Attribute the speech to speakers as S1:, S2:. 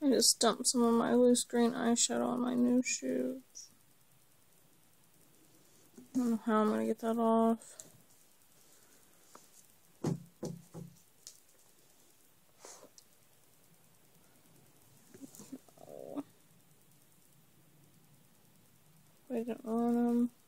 S1: I just dumped some of my loose green eyeshadow on my new shoes. I don't know how I'm gonna get that off. I didn't ruin them.